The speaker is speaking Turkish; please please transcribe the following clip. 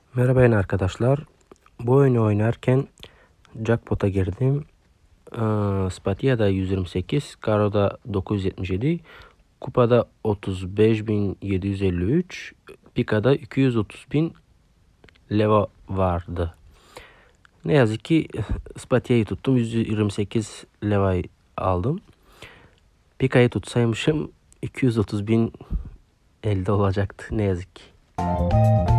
Merhaba yine arkadaşlar. Bu oyunu oynarken jackpot'a girdim. Spatia'da 128, Karo'da 977, Kupa'da 35.753, Pika'da 230.000 leva vardı. Ne yazık ki Spatia'yı tuttum. 128 levayı aldım. Pika'yı tutsaymışım 230.000 elde olacaktı. Ne yazık ki.